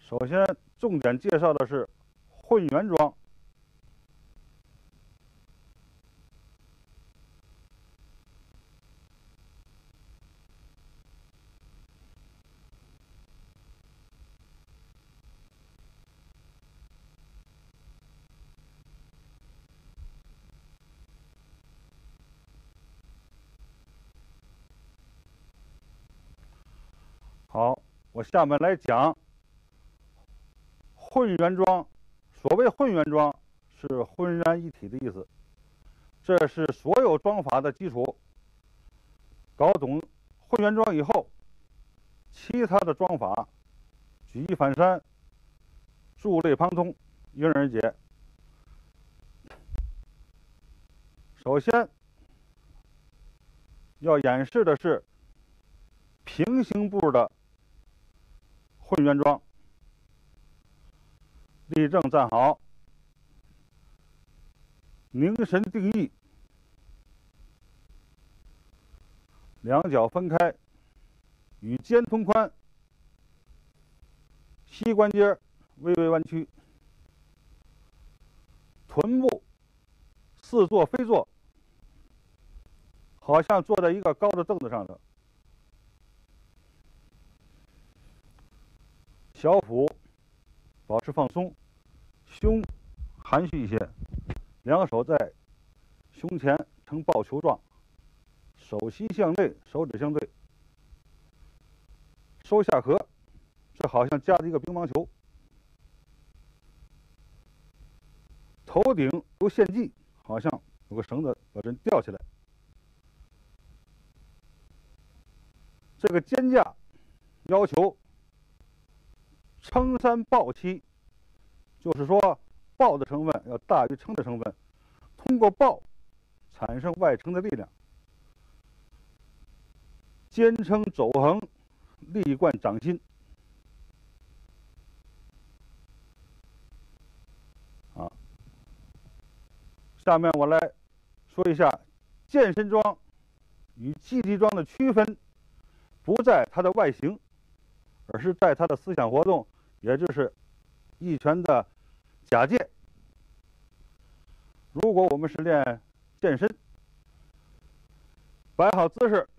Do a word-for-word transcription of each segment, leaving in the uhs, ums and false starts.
首先，重点介绍的是混元桩。好，我下面来讲混元桩。所谓混元桩，是浑然一体的意思。这是所有桩法的基础。搞懂混元桩以后，其他的桩法，举一反三，触类旁通，迎刃而解。首先要演示的是平行步的混元桩。立正站好，凝神定意，两脚分开，与肩同宽，膝关节微微弯曲，臀部似坐非坐，好像坐在一个高的凳子上头。小腹保持放松，胸含蓄一些，两手在胸前呈抱球状，手心向内，手指相对，收下颌，这好像夹着一个乒乓球。头顶有线系，好像有个绳子把人吊起来。这个肩架要求撑三抱七，就是说抱的成分要大于撑的成分，通过抱产生外撑的力量。肩撑肘横，力贯掌心。啊，下面我来说一下健身桩与竞技桩的区分，不在它的外形，而是在它的思想活动，也就是一拳的假借。如果我们是练健身，摆好姿势，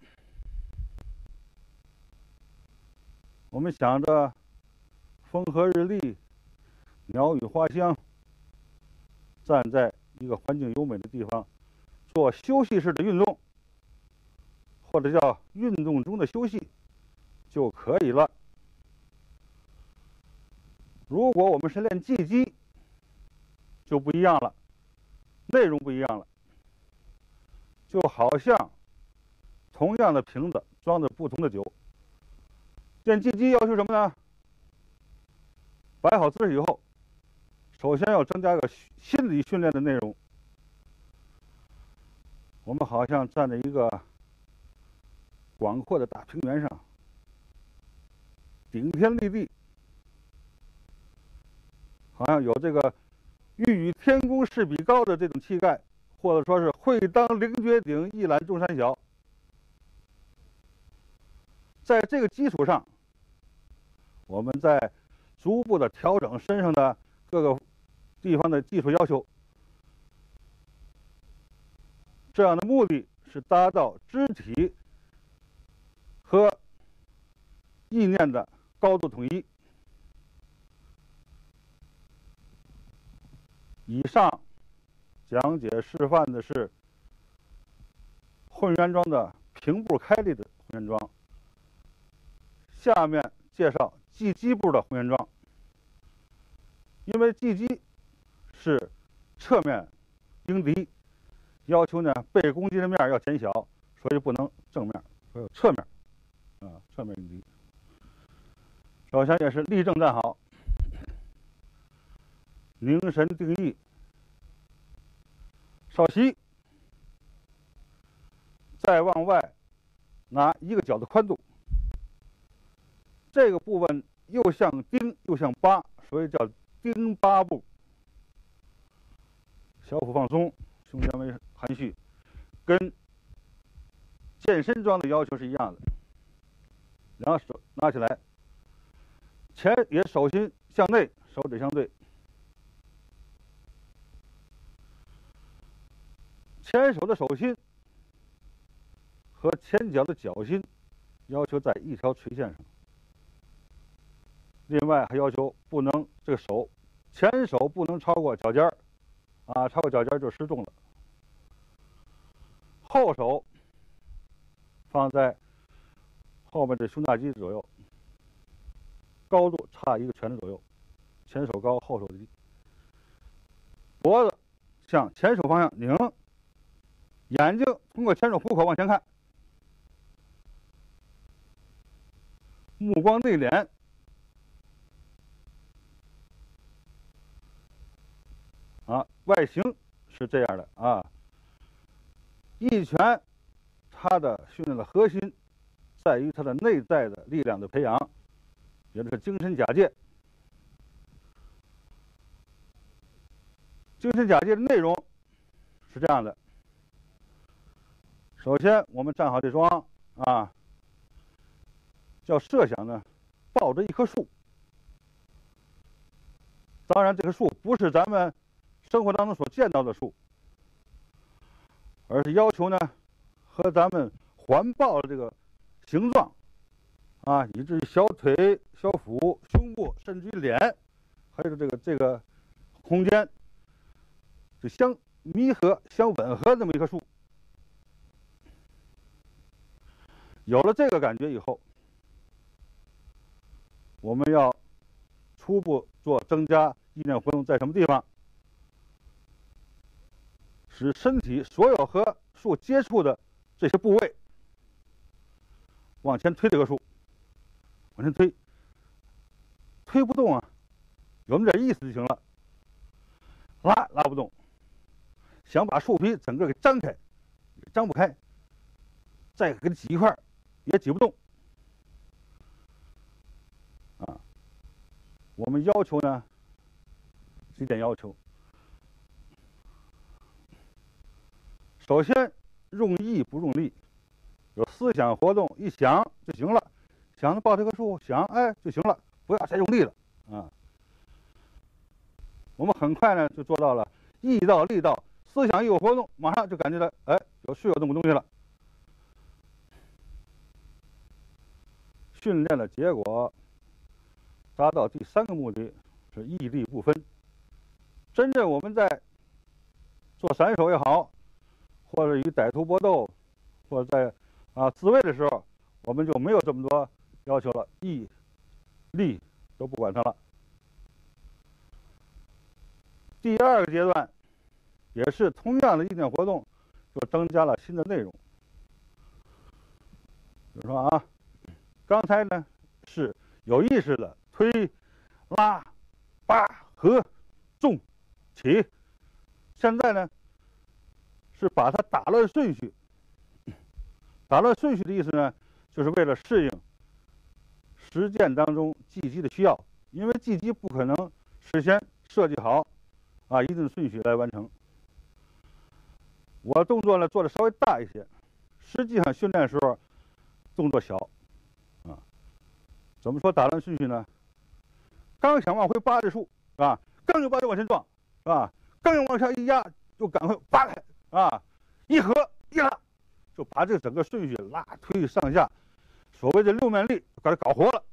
我们想着风和日丽，鸟语花香，站在一个环境优美的地方，做休息式的运动，或者叫运动中的休息就可以了。如果我们是练技击，就不一样了，内容不一样了。就好像同样的瓶子装着不同的酒。练技击要求什么呢？摆好姿势以后，首先要增加一个心理训练的内容。我们好像站在一个广阔的大平原上，顶天立地，好像有这个欲与天公试比高的这种气概，或者说是会当凌绝顶，一览众山小。在这个基础上，我们在逐步的调整身上的各个地方的技术要求。这样的目的是达到肢体和意念的高度统一。以上讲解示范的是混元桩的平步开立的混元桩，下面介绍技击步的混元桩。因为技击是侧面迎敌，要求呢被攻击的面要减小，所以不能正面，所以侧面啊，侧面迎敌。首先也是立正站好，凝神定意，稍息，再往外拿一个脚的宽度。这个部分又像钉又像疤，所以叫钉疤步。小腹放松，胸前微含蓄，跟健身桩的要求是一样的。两手拿起来，前也手心向内，手指相对。前手的手心和前脚的脚心要求在一条垂线上。另外还要求不能这个手前手不能超过脚尖儿，啊，超过脚尖就失重了。后手放在后面的胸大肌左右，高度差一个拳头左右，前手高后手低。脖子向前手方向拧，眼睛通过前手虎口往前看，目光内敛。啊，外形是这样的啊。一拳，它的训练的核心在于它的内在的力量的培养，也就是精神假借。精神假借的内容是这样的：首先，我们站好这桩啊，要设想呢，抱着一棵树。当然，这棵树不是咱们生活当中所见到的树，而是要求呢和咱们环抱的这个形状啊，以至于小腿、小腹、胸部，甚至于脸，还有这个这个空间，就相弥合、相吻合这么一棵树。有了这个感觉以后，我们要初步做增加意念活动，在什么地方？使身体所有和树接触的这些部位往前推这个树，往前推，推不动啊，有那么点意思就行了。拉拉不动，想把树皮整个给张开，张不开，再给它挤一块，也挤不动。啊，我们要求呢几点要求。首先，用意不用力，有思想活动，一想就行了，想着抱这棵树，想哎就行了，不要再用力了啊。我们很快呢就做到了意到力到，思想一有活动，马上就感觉到哎有是有这么东西了。训练的结果达到第三个目的是意力不分。真正我们在做散手也好，或者与歹徒搏斗，或者在啊自卫的时候，我们就没有这么多要求了，意、力都不管它了。第二个阶段，也是同样的意念活动，就增加了新的内容。比如说啊，刚才呢是有意识的推、拉、拔、合、重、起，现在呢是把它打乱顺序。打乱顺序的意思呢，就是为了适应实践当中技击的需要，因为技击不可能事先设计好啊一定顺序来完成。我动作呢做的稍微大一些，实际上训练的时候动作小啊。怎么说打乱顺序呢？刚想往回扒这树啊，刚有扒就往前撞啊，刚要往下一压就赶快扒开啊，一合一拉，就把这整个顺序拉推上下，所谓的六面力把它搞活了。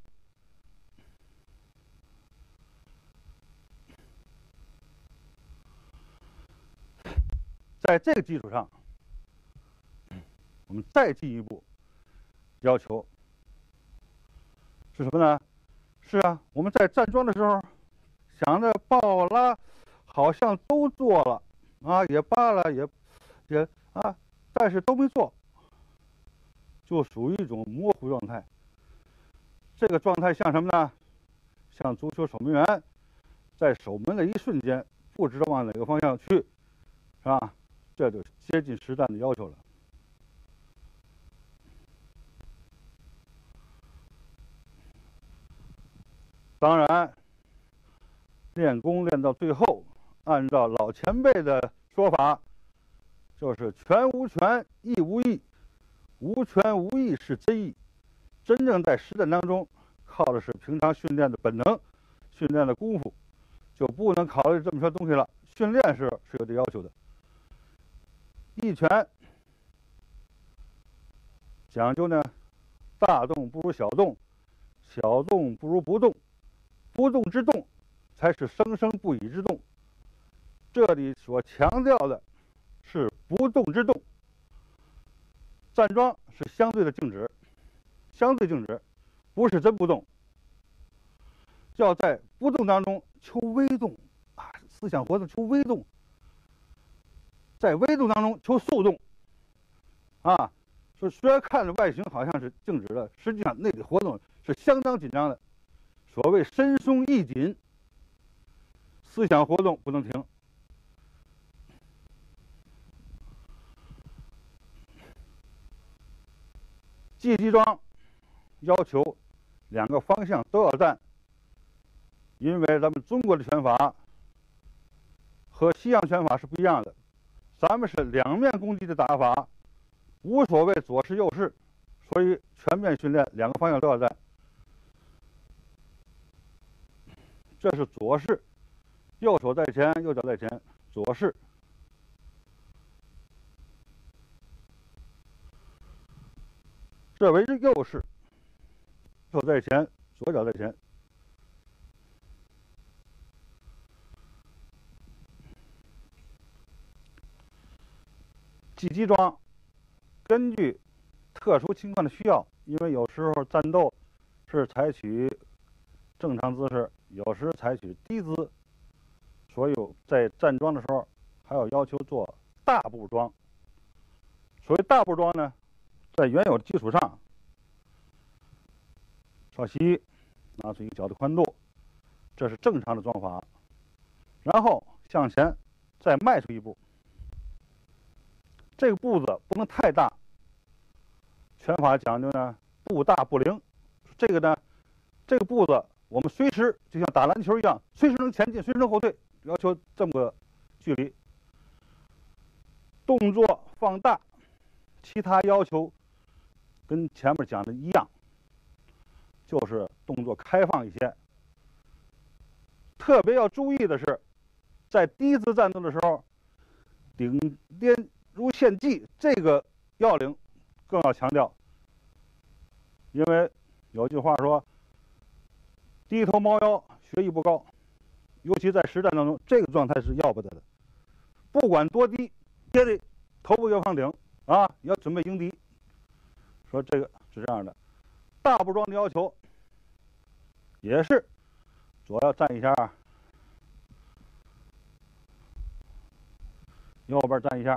在这个基础上，我们再进一步要求是什么呢？是啊，我们在站桩的时候，想着抱拉，好像都做了啊，也扒了，也也啊，但是都没做，就属于一种模糊状态。这个状态像什么呢？像足球守门员在守门的一瞬间，不知道往哪个方向去，是吧？这就接近实战的要求了。当然，练功练到最后，按照老前辈的说法，就是拳无拳，意无意，无拳无意是真意。真正在实战当中，靠的是平常训练的本能， 训练的功夫，就不能考虑这么些东西了。训练是是有这要求的。一拳讲究呢，大动不如小动，小动不如不动，不动之动才是生生不已之动。这里所强调的是不动之动。站桩是相对的静止，相对静止，不是真不动。要在不动当中求微动啊，思想活动求微动，在微动当中求速动啊。说虽然看着外形好像是静止的，实际上内里活动是相当紧张的。所谓身松意紧，思想活动不能停。击击桩要求两个方向都要站，因为咱们中国的拳法和西洋拳法是不一样的，咱们是两面攻击的打法，无所谓左势右势，所以全面训练两个方向都要站。这是左势，右手在前，右脚在前，左势。这为右势，手在前，左脚在前。击击桩根据特殊情况的需要，因为有时候战斗是采取正常姿势，有时采取低姿，所以在站桩的时候还要要求做大步桩。所谓大步桩呢，在原有的基础上，稍息，拿出一个脚的宽度，这是正常的桩法。然后向前再迈出一步，这个步子不能太大。拳法讲究呢，步大不灵。这个呢，这个步子我们随时就像打篮球一样，随时能前进，随时能后退，要求这么个距离。动作放大，其他要求跟前面讲的一样，就是动作开放一些。特别要注意的是，在低姿战斗的时候，顶颠如献技这个要领更要强调，因为有句话说，低头猫腰，学艺不高。尤其在实战当中，这个状态是要不得的。不管多低，也得头部要放顶啊，要准备迎敌。说这个是这样的。大步桩的要求也是左要站一下，右边站一下，